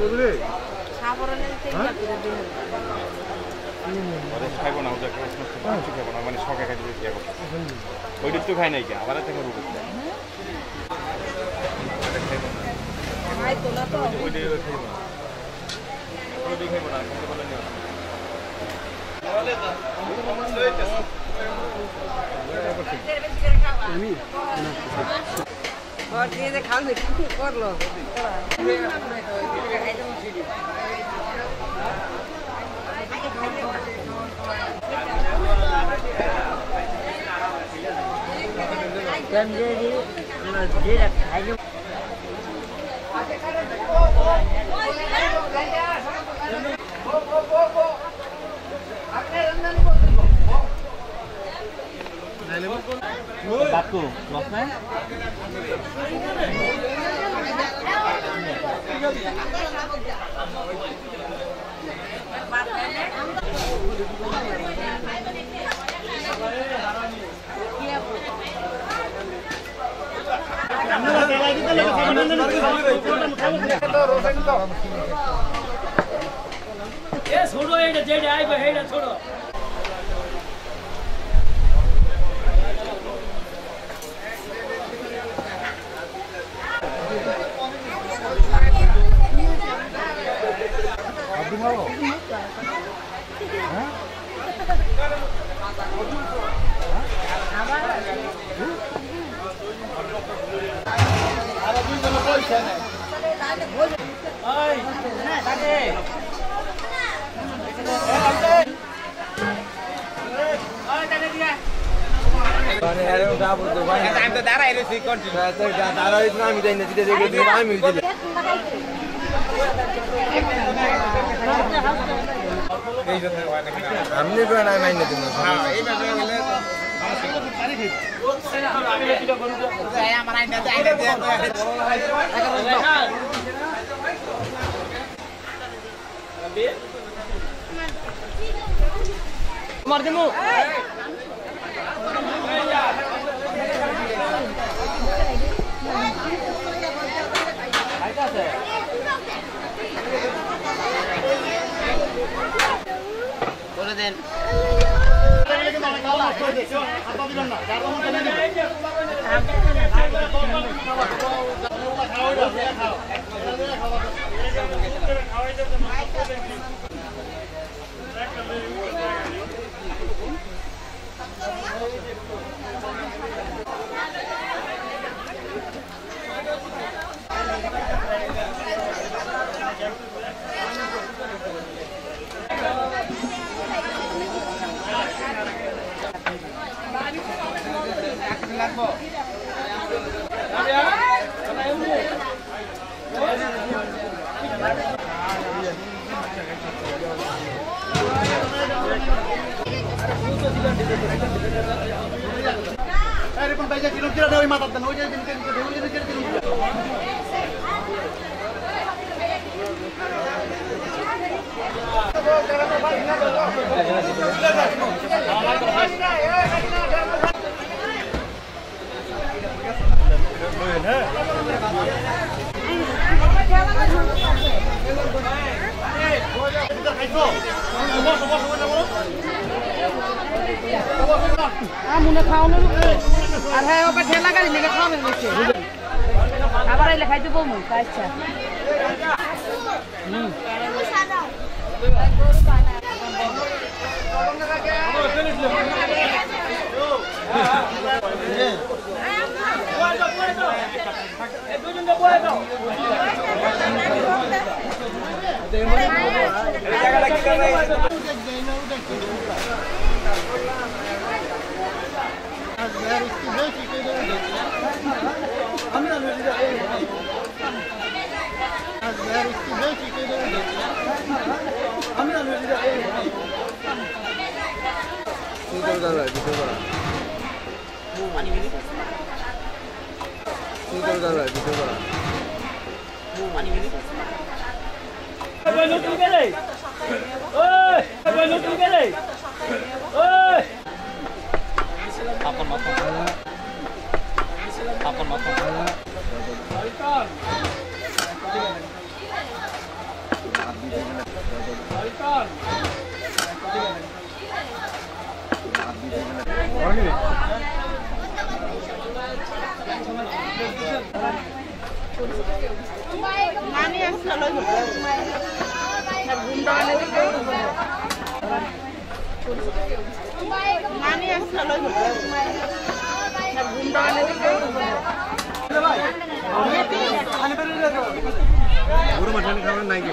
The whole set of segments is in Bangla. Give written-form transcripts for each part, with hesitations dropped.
সাবরণের থেকে করে দিন ওরে খাইবো না ওটা কিছু খাইবো না মানে শখে খাইতে দিতে যাবো ওইটা তো খাই নাই কি আবার থেকে রুব করতে আই তো না তো ওইটা খাইবো ওইটা খাইবো না কিন্তু বলেন না আমি और ये दे खाल में कर लो गंजे जी खाइयो बातू लॉस में ये छोड़ो ये जेडे आई पे हेड छोड़ो টাইম তো দাঁড়াই রইছি কন্টিনিউ দাঁড়াই না আমি যাই না দিতে দেখে আমি দিলে এই যে হয় নাকি না আমনে করে না মাইনে দিন হ্যাঁ এই ব্যাপারে বলে আমার আইনা আইনা দে मार दे मु बोले देन अरे पण पाहिजे किलो देऊ मातात ना होय दिन दिन देऊ दिन किलो আমুনে খাওনো আর হ্যাঁ ওপর ঠেলা গাড়ি লেগে খাওয়ানো নিচ্ছে আবার আইলে খাইতে বমু আচ্ছা guru macam ni kawan naik.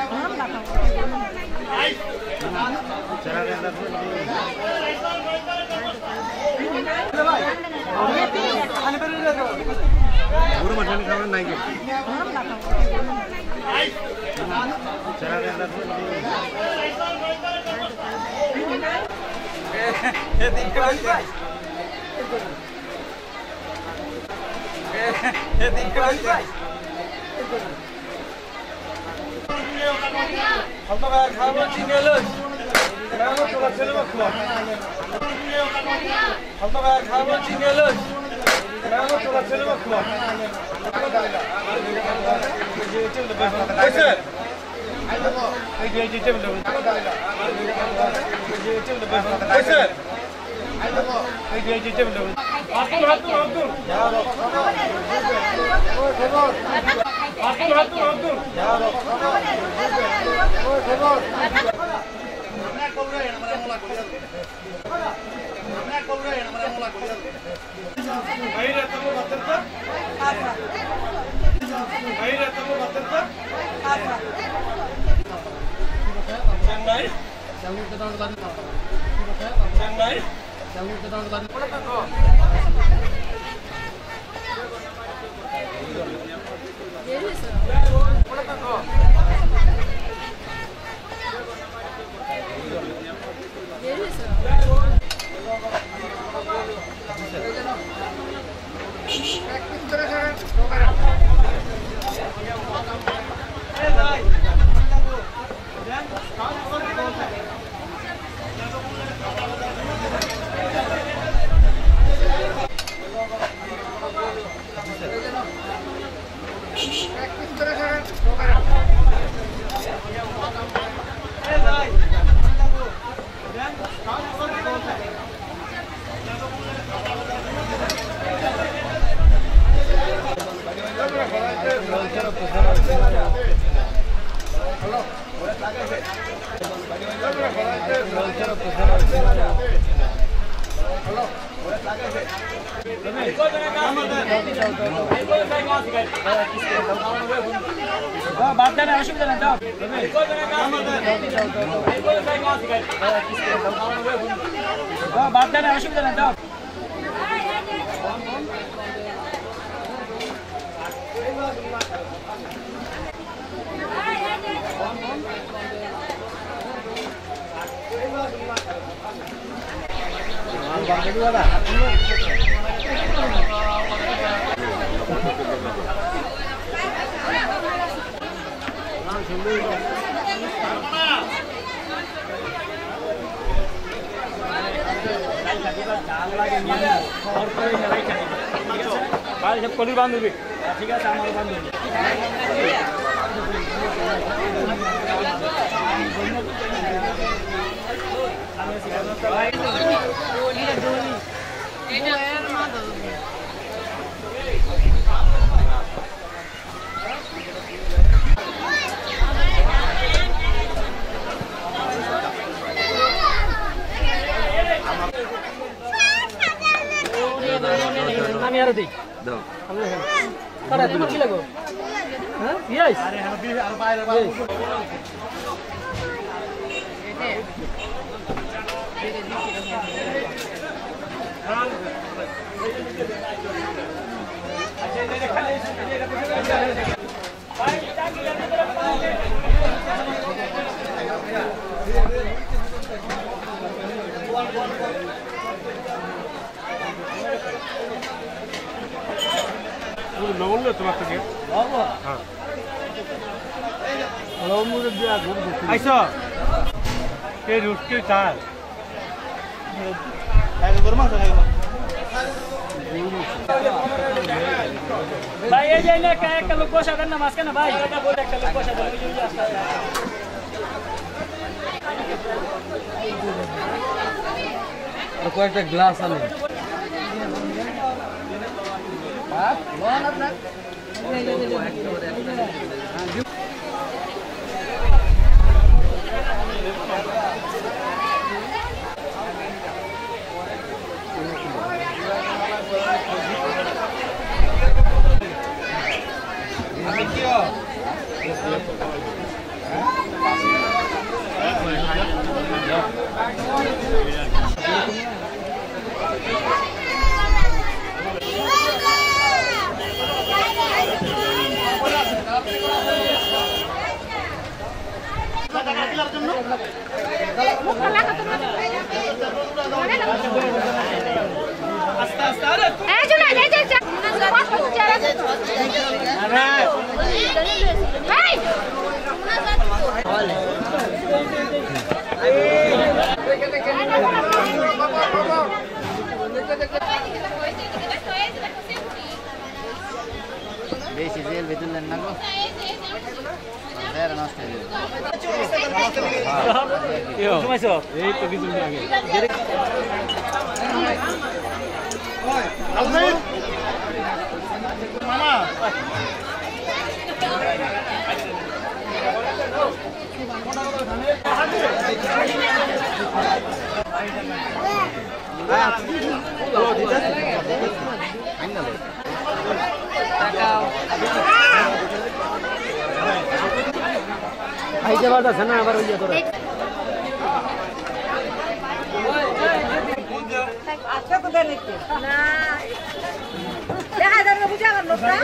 Guru macam ni kawan naik. भाई ये जाइए क्या एक लोग को शादी नमाज का ना भाई एक लोग को शादी কয়েকটা গ্লাস আনে বেশি জেল ভেতর নেন না গো এই তো কিছু আগে মামা খাইতে পারতেছে না আবার ওই যে করে আচ্ছা তো দেন একটু না দেখা যাবে বুঝা গেল লোকটা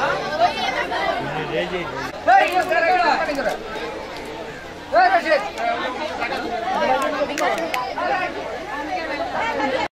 এই